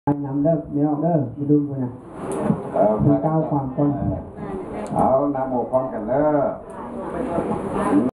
นำเด้อไม่ออกเด้อมาดูกูนะเก้าความก่อนเอานำโมพร้อมกันเด้อ